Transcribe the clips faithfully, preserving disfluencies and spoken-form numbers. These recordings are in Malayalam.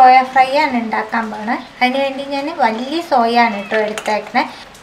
സോയ ഫ്രൈ ആണ് ഉണ്ടാക്കാൻ പോണത്. അതിന് വേണ്ടി ഞാൻ വലിയ സോയ ആണ് കേട്ടോ എടുത്തേക്കണേ.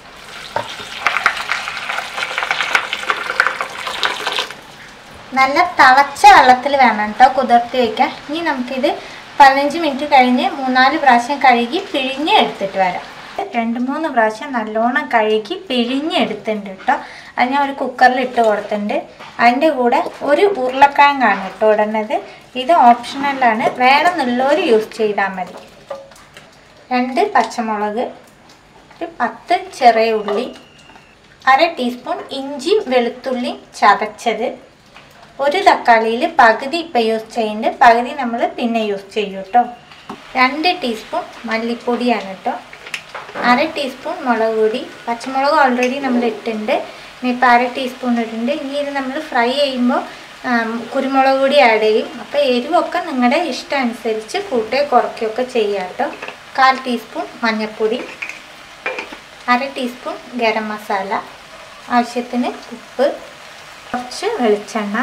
നല്ല തിളച്ച വെള്ളത്തിൽ വേണം കേട്ടോ കുതിർത്തി വയ്ക്കാൻ. ഇനി നമുക്കിത് പതിനഞ്ച് മിനിറ്റ് കഴിഞ്ഞ് മൂന്നാല് പ്രാവശ്യം കഴുകി പിഴിഞ്ഞ് എടുത്തിട്ട് വരാം. രണ്ട് മൂന്ന് പ്രാവശ്യം നല്ലോണം കഴുകി പിഴിഞ്ഞ് എടുത്തിട്ടുണ്ട് കേട്ടോ. അത് ഞാൻ ഒരു കുക്കറിൽ ഇട്ട് കൊടുത്തിട്ടുണ്ട്. അതിൻ്റെ കൂടെ ഒരു ഉരുളക്കിഴങ്ങാണ് കേട്ടോ ഇടുന്നത്. ഇത് ഓപ്ഷണലാണ്, വേണമെന്നുള്ളവർ യൂസ് ചെയ്താൽ മതി. രണ്ട് പച്ചമുളക്, ഒരു പത്ത് ചെറിയ ഉള്ളി, അര ടീസ്പൂൺ ഇഞ്ചി വെളുത്തുള്ളി ചതച്ചത്, ഒരു തക്കാളിയിൽ പകുതി ഇപ്പം യൂസ് ചെയ്യുന്നുണ്ട്, പകുതി നമ്മൾ പിന്നെ യൂസ് ചെയ്യും കേട്ടോ. രണ്ട് ടീസ്പൂൺ മല്ലിപ്പൊടിയാണ് കേട്ടോ. അര ടീസ്പൂൺ മുളക് പൊടി. പച്ചമുളക് ഓൾറെഡി നമ്മൾ ഇട്ടിട്ടുണ്ട്, ഇനിയിപ്പോൾ അര ടീസ്പൂൺ ഇട്ടിട്ടുണ്ട്. ഇനി ഇത് നമ്മൾ ഫ്രൈ ചെയ്യുമ്പോൾ കുരുമുളക് പൊടി ആഡ് ചെയ്യും. അപ്പോൾ എരിവൊക്കെ നിങ്ങളുടെ ഇഷ്ടം അനുസരിച്ച് കൂട്ടുകയോ കുറയ്ക്കുകയൊക്കെ ചെയ്യാം കേട്ടോ. കാൽ ടീസ്പൂൺ മഞ്ഞൾപ്പൊടി, അര ടീസ്പൂൺ ഗരം മസാല, ആവശ്യത്തിന് ഉപ്പ്, കുറച്ച് വെളിച്ചെണ്ണ,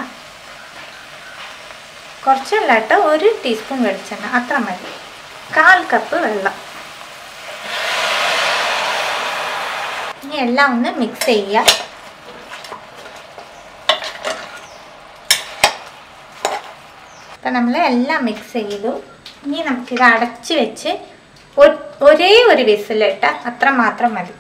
കുറച്ചല്ല കേട്ടോ, ഒരു ടീസ്പൂൺ വെളിച്ചെണ്ണ അത്ര മതി, കാൽ കപ്പ് വെള്ളം. ഇനി എല്ലാം ഒന്ന് മിക്സ് ചെയ്യുക. അപ്പം നമ്മൾ എല്ലാം മിക്സ് ചെയ്തു. ഇനി നമുക്കിത് അടച്ച് വെച്ച് ഒരേ ഒരു വിസിലിട്ട അത്ര മാത്രം മതി.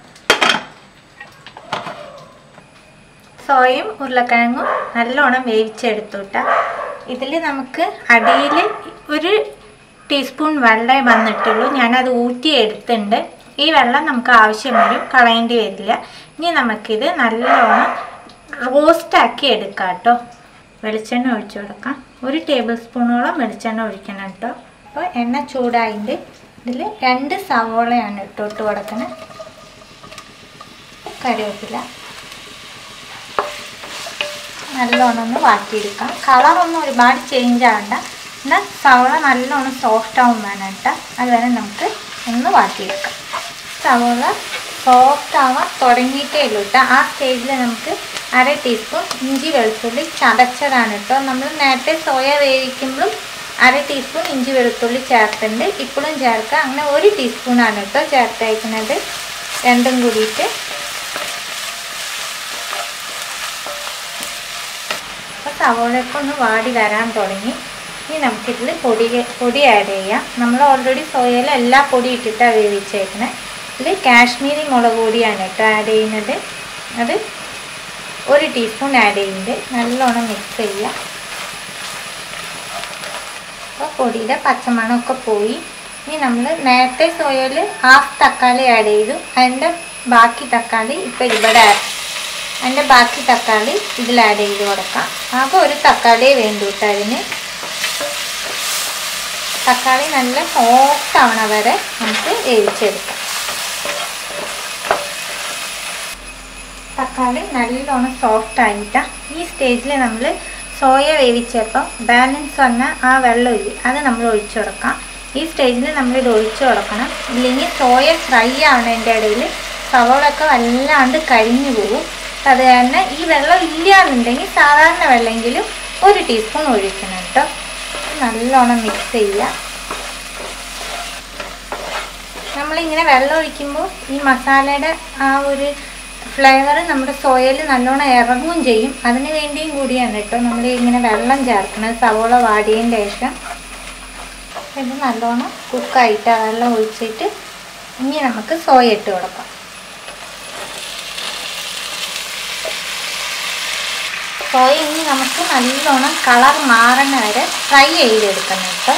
സോയയും ഉരുളക്കിഴങ്ങും നല്ലോണം വേവിച്ചെടുത്തുട്ട. ഇതിൽ നമുക്ക് അടിയിൽ ഒരു ടീസ്പൂൺ വെള്ളമേ വന്നിട്ടുള്ളൂ, ഞാനത് ഊറ്റി എടുത്തിട്ടുണ്ട്. ഈ വെള്ളം നമുക്ക് ആവശ്യം വരും, കളയേണ്ടി വരില്ല. ഇനി നമുക്കിത് നല്ലോണം റോസ്റ്റാക്കി എടുക്കാം കേട്ടോ. വെളിച്ചെണ്ണ ഒഴിച്ചു കൊടുക്കാം. ഒരു ടേബിൾ സ്പൂണോളം വെളിച്ചെണ്ണ ഒഴിക്കണം കേട്ടോ. അപ്പോൾ എണ്ണ ചൂടായിട്ട് ഇതിൽ രണ്ട് സവോളയാണ് ഇട്ടോ ഇട്ട് കൊടുക്കുന്നത്. കറിവേപ്പില നല്ലോണം ഒന്ന് വാട്ടിയെടുക്കാം. കളറൊന്നും ഒരുപാട് ചേഞ്ച് ആവണ്ട, എന്നാൽ സവോള നല്ലോണം സോഫ്റ്റ് ആവും വേണം കേട്ടോ. അതുവരെ നമുക്ക് ഒന്ന് വാട്ടിയെടുക്കാം. സവോള സോഫ്റ്റ് ആവാൻ തുടങ്ങിയിട്ടേ ഉള്ളൂ കേട്ടോ. ആ സ്റ്റേജിൽ നമുക്ക് അര ടീസ്പൂൺ ഇഞ്ചി വെളുത്തുള്ളി ചതച്ചതാണ് കേട്ടോ. നമ്മൾ നേരത്തെ സോയ വേവിക്കുമ്പോഴും അര ടീസ്പൂൺ ഇഞ്ചി വെളുത്തുള്ളി ചേർത്തിട്ടുണ്ട്, ഇപ്പോഴും ചേർക്കുക. അങ്ങനെ ഒരു ടീസ്പൂണാണ് കേട്ടോ ചേർത്തേക്കുന്നത്. രണ്ടും കൂടിയിട്ട് അപ്പോൾ സവോളയൊക്കെ ഒന്ന് വാടി വരാൻ തുടങ്ങി. ഇനി നമുക്കിതിൽ പൊടി പൊടി ആഡ് ചെയ്യാം. നമ്മൾ ഓൾറെഡി സോയയിൽ എല്ലാ പൊടി ഇട്ടിട്ടാണ് വേവിച്ചേക്കുന്നത്. ഇതിൽ കാശ്മീരി മുളക് പൊടിയാണ് കേട്ടോ ആഡ് ചെയ്യുന്നത്. അത് ഒരു ടീസ്പൂൺ ആഡ് ചെയ്യുന്നുണ്ട്. നല്ലോണം മിക്സ് ചെയ്യുക. അപ്പോൾ പൊടിയുടെ പച്ചമണമൊക്കെ പോയി. ഇനി നമ്മൾ നേരത്തെ സോയയിൽ ഹാഫ് തക്കാളി ആഡ് ചെയ്തു. അതിൻ്റെ ബാക്കി തക്കാളി ഇപ്പോൾ ഇവിടെ അതിൻ്റെ ബാക്കി തക്കാളി ഇതിൽ ആഡ് ചെയ്ത് കൊടുക്കാം. ആകെ ഒരു തക്കാളിയേ വേണ്ടൂ കേട്ടോ അതിന്. തക്കാളി നല്ല സോഫ്റ്റ് ആവണ വരെ നമുക്ക് വേവിച്ചെടുക്കാം. തക്കാളി നല്ലോണം സോഫ്റ്റ് ആയിട്ടാണ്. ഈ സ്റ്റേജിൽ നമ്മൾ സോയ വേവിച്ചപ്പോൾ ബാലൻസ് വന്ന ആ വെള്ളമില്ലേ അത് നമ്മൾ ഒഴിച്ചു കൊടുക്കാം. ഈ സ്റ്റേജിൽ നമ്മളിത് ഒഴിച്ചു കൊടുക്കണം, ഇല്ലെങ്കിൽ സോയ ഫ്രൈ ആവണതിൻ്റെ ഇടയിൽ സവോളൊക്കെ വല്ലാണ്ട് കരിഞ്ഞു പോകും. അത് കാരണം ഈ വെള്ളം ഇല്ല എന്നുണ്ടെങ്കിൽ സാധാരണ വെള്ളമെങ്കിലും ഒരു ടീസ്പൂൺ ഒഴിക്കണം കേട്ടോ. നല്ലോണം മിക്സ് ചെയ്യുക. നമ്മളിങ്ങനെ വെള്ളം ഒഴിക്കുമ്പോൾ ഈ മസാലയുടെ ആ ഒരു ഫ്ലേവർ നമ്മുടെ സോയയിൽ നല്ലോണം ഇറങ്ങുകയും ചെയ്യും. അതിന് വേണ്ടിയും കൂടിയാണ് കേട്ടോ നമ്മൾ ഇങ്ങനെ വെള്ളം ചേർക്കുന്നത് സവോള വാടിയതിന് ശേഷം. ഇത് നല്ലോണം കുക്കായിട്ട് ആ വെള്ളം ഒഴിച്ചിട്ട് ഇനി നമുക്ക് സോയ ഇട്ട് കൊടുക്കാം. സോയ ഇനി നമുക്ക് നല്ലോണം കളർ മാറുന്ന വരെ ഫ്രൈ ചെയ്തെടുക്കണം കേട്ടോ.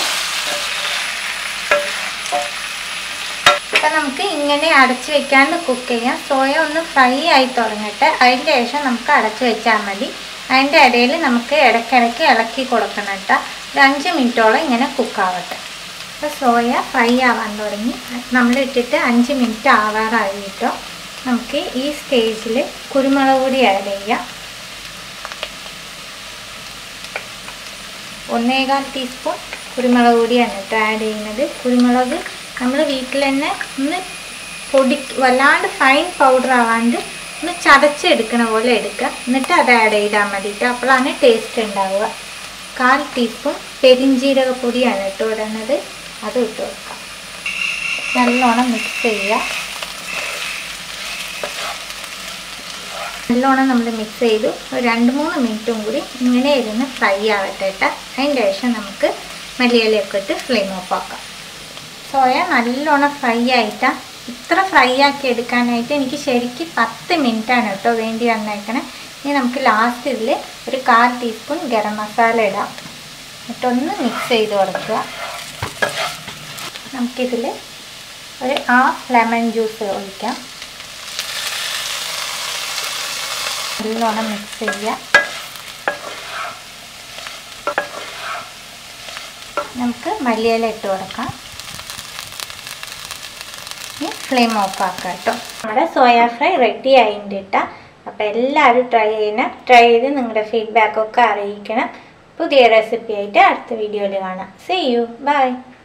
അപ്പം നമുക്ക് ഇങ്ങനെ അടച്ചു വെക്കാണ്ട് കുക്ക് ചെയ്യാം. സോയ ഒന്ന് ഫ്രൈ ആയി തുടങ്ങട്ടെ, അതിൻ്റെ ശേഷം നമുക്ക് അടച്ചു വെച്ചാൽ മതി. അതിൻ്റെ ഇടയിൽ നമുക്ക് ഇടയ്ക്കിടയ്ക്ക് ഇളക്കി കൊടുക്കണം കേട്ടോ. ഒരു അഞ്ച് മിനിറ്റോളം ഇങ്ങനെ കുക്കാവട്ടെ. അപ്പോൾ സോയ ഫ്രൈ ആവാൻ തുടങ്ങി. നമ്മൾ ഇട്ടിട്ട് അഞ്ച് മിനിറ്റ് ആവാറായി കേട്ടോ. നമുക്ക് ഈ സ്റ്റേജിൽ കുരുമുളക് പൊടി ആഡ് ചെയ്യാം. ഒന്നേകാൽ ടീസ്പൂൺ കുരുമുളക് പൊടിയാണ് കേട്ടോ ആഡ് ചെയ്യുന്നത്. കുരുമുളക് നമ്മൾ വീട്ടിൽ തന്നെ ഒന്ന് പൊടി വല്ലാണ്ട് ഫൈൻ പൗഡർ ആവാണ്ട് ഒന്ന് ചതച്ചെടുക്കണ പോലെ എടുക്കുക. എന്നിട്ട് അത് ആഡ് ചെയ്താൽ മതിയിട്ട്, അപ്പോഴാണ് ടേസ്റ്റ് ഉണ്ടാവുക. കാൽ ടീസ്പൂൺ പെരിഞ്ജീരകപ്പൊടിയാണ് കേട്ടോ ഇടുന്നത്. അതും ഇട്ട് കൊടുക്കാം. നല്ലോണം മിക്സ് ചെയ്യുക. നല്ലോണം നമ്മൾ മിക്സ് ചെയ്തു. ഒരു രണ്ട് മൂന്ന് മിനിറ്റും കൂടി ഇങ്ങനെ ഇരുന്ന് ഫ്രൈ ആവട്ടെ കേട്ടോ. അതിൻ്റെ ശേഷം നമുക്ക് മല്ലിയിലയൊക്കെ ഇട്ട് ഫ്ലെയിം ഓഫ് ആക്കാം. സോയ നല്ലോണം ഫ്രൈ ആയിട്ടാണ്. ഇത്ര ഫ്രൈ ആക്കി എടുക്കാനായിട്ട് എനിക്ക് ശരിക്കും പത്ത് മിനിറ്റാണ് കേട്ടോ വേണ്ടി വന്നേക്കണേ. ഇനി നമുക്ക് ലാസ്റ്റ് ഇതിൽ ഒരു കാൽ ടീസ്പൂൺ ഗരം മസാല ഇടാം. എന്നിട്ടൊന്ന് മിക്സ് ചെയ്ത് കൊടുക്കുക. നമുക്കിതിൽ ഒരു ഹാഫ് ലെമൺ ജ്യൂസ് ഒഴിക്കാം. നല്ലോണം മിക്സ് ചെയ്യുക. നമുക്ക് മല്ലിയില ഇട്ട് കൊടുക്കാം. ഇനി ഫ്ലെയിം ഓഫ് ആക്കാം കേട്ടോ. നമ്മുടെ സോയ ഫ്രൈ റെഡി ആയിട്ടുണ്ട് കേട്ടോ. അപ്പോൾ എല്ലാവരും ട്രൈ ചെയ്യണം. ട്രൈ ചെയ്ത് നിങ്ങളുടെ ഫീഡ്ബാക്കൊക്കെ അറിയിക്കണം. പുതിയ റെസിപ്പി ആയിട്ട് അടുത്ത വീഡിയോയിൽ കാണാം. See you. ബൈ.